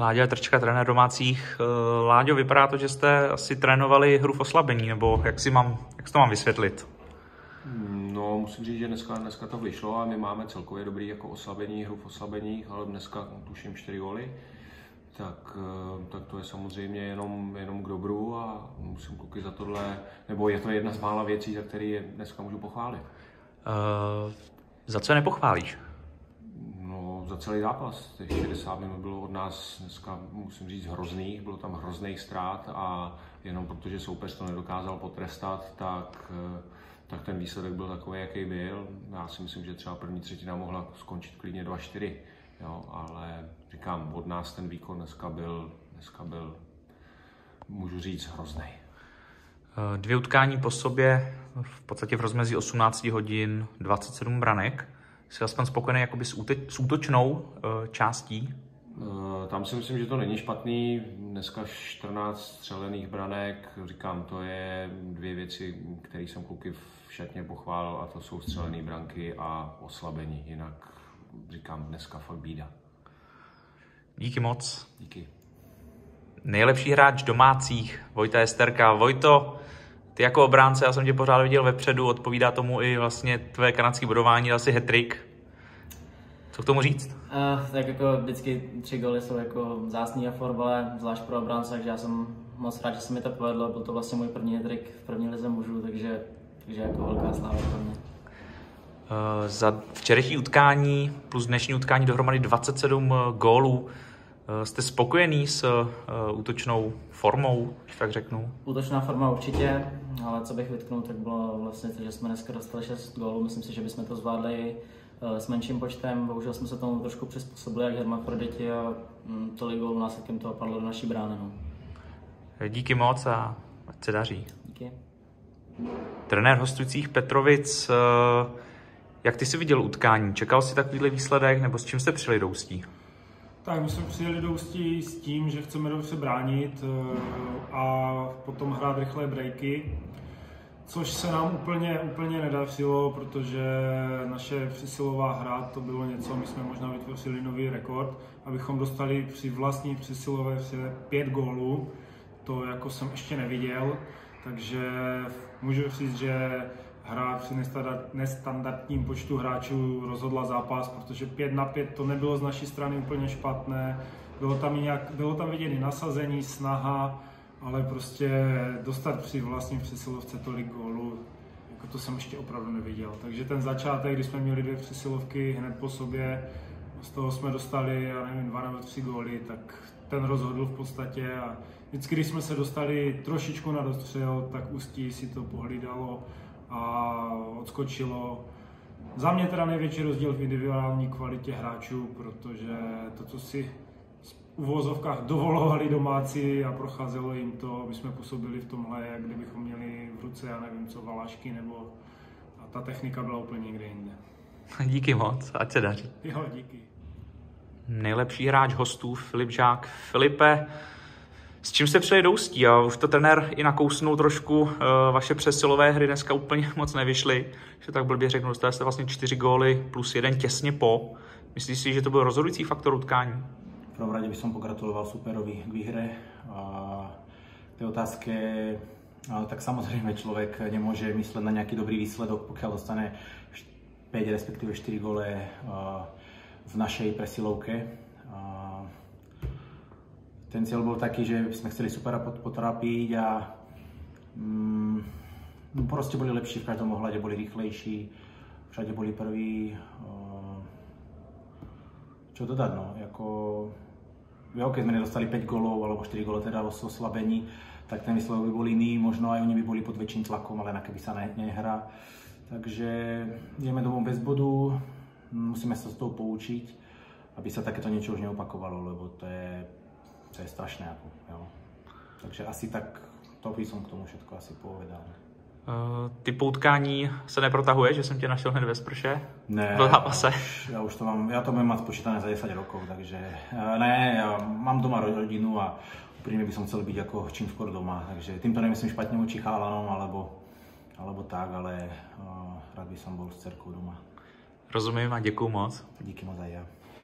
Láďa Trčka, trenér domácích. Láďo, vypadá to, že jste asi trénovali hru v oslabení, nebo jak to mám vysvětlit? No, musím říct, že dneska to vyšlo a my máme celkově dobrý jako oslabení, hru v oslabeních, ale dneska tuším 4 góly. Tak to je samozřejmě jenom k dobru a musím kluky za tohle, nebo je to jedna z mála věcí, za které je dneska můžu pochválit. Za co je nepochválíš? No, za celý zápas. Těch 60 minut bylo od nás dneska, musím říct, hrozných, bylo tam hrozných ztrát a jenom protože soupeř to nedokázal potrestat, tak ten výsledek byl takový, jaký byl. Já si myslím, že třeba první třetina mohla skončit klidně 2-4, jo, ale říkám, od nás ten výkon dneska byl, můžu říct, hrozný. 2 utkání po sobě, v podstatě v rozmezí 18 hodin, 27 branek. Jsi aspoň spokojený jakoby s útočnou částí? Tam si myslím, že to není špatný. Dneska 14 střelených branek. Říkám, to je 2 věci, které jsem kluky v šatně pochválil, a to jsou střelené branky a oslabení. Jinak říkám, dneska fakt bída. Díky moc. Díky. Nejlepší hráč domácích, Vojta Jesterka. Vojto, ty jako obránce, já jsem tě pořád viděl vepředu, odpovídá tomu i vlastně tvé kanadské bodování, dal si hat-trick. Co k tomu říct? Tak jako vždycky 3 góly jsou jako vzácný a fotbale, zvlášť pro obránce, takže já jsem moc rád, že se mi to povedlo. Byl to vlastně můj první hat-trick v první lize mužů, takže jako velká sláva pro mě. Za včerejší utkání plus dnešní utkání dohromady 27 gólů. Jste spokojený s útočnou formou, když tak řeknu? Útočná forma určitě, ale co bych vytknul, tak bylo vlastně to, že jsme dneska dostali 6 gólů. Myslím si, že bychom to zvládli s menším počtem. Bohužel jsme se tomu trošku přizpůsobili jak hermafroditi a tolik gólů následkem toho padlo do naší brány. No. Díky moc a ať se daří. Díky. Trenér hostujících Petrovic, jak ty jsi viděl utkání? Čekal jsi takovýhle výsledek, nebo s čím jste přijeli do Ústí? Tak my jsme přijeli do Ústí s tím, že chceme dobře bránit a potom hrát rychlé breaky, což se nám úplně nedařilo, protože naše přesilová hra to bylo něco, my jsme možná vytvořili nový rekord, abychom dostali při vlastní přesilové hře 5 gólů, to jako jsem ještě neviděl, takže můžu říct, že hra při nestandardním počtu hráčů rozhodla zápas, protože 5-5 to nebylo z naší strany úplně špatné. Bylo tam vidět i nasazení, snaha, ale prostě dostat při vlastní přesilovce tolik gólů, jako to jsem ještě opravdu neviděl. Takže ten začátek, kdy jsme měli 2 přesilovky hned po sobě, z toho jsme dostali, já nevím, 2 nebo 3 góly, tak ten rozhodl v podstatě a vždycky, když jsme se dostali trošičku na dostřel, tak Ústí si to pohlídalo a odskočilo. Za mě teda největší rozdíl v individuální kvalitě hráčů, protože to, co si v uvozovkách dovolovali domácí a procházelo jim to, my jsme působili v tomhle, jak kdybychom měli v ruce, já nevím co, valašky, nebo a ta technika byla úplně někde jinde. Díky moc, ať se daří. Jo, díky. Nejlepší hráč hostů Filip Žák. Filipe, s čím jste přijeli do Ústí? A už to trenér i nakousnul trošku, vaše přesilové hry dneska úplně moc nevyšly, že tak blbě řeknu, dostali jste vlastně 4 góly plus 1 těsně po. Myslíš si, že to byl rozhodující faktor utkání? V prvom rade by som pogratuloval superovi k výhre. K tej otázke, tak samozrejme človek nemôže mysleť na nejaký dobrý výsledok, pokiaľ dostane 5 respektíve 4 góle v našej presilovke. Ten cieľ bol taký, že sme chceli supera potrápiť a proste boli lepší v každom ohľade, boli rýchlejší, všade boli prví. Čo dodať, no, keď sme nedostali 5 gólov alebo 4 góly teda v oslabení, tak ten výsledok by bol iný, možno aj oni by boli pod väčším tlakom, ale keby sa nehrá. Takže ideme domov bez bodu, musíme sa z toho poučiť, aby sa takéto niečo už neopakovalo, lebo to je strašné. Jo. Takže asi tak, to by som k tomu všetko asi povedal. Ty utkání se neprotahuje, že jsem tě našel hned ve sprše? Ne, v zápase? Ja to budem mať spočítané za 10 rokov, takže ne, ja mám doma rodinu a úprimne by som chcel byť ako čím skôr doma, takže týmto nemyslím špatne voči chálanom alebo tak, ale rád by som bol s dcerkou doma. Rozumím a děkuju moc. Díky moc aj ja.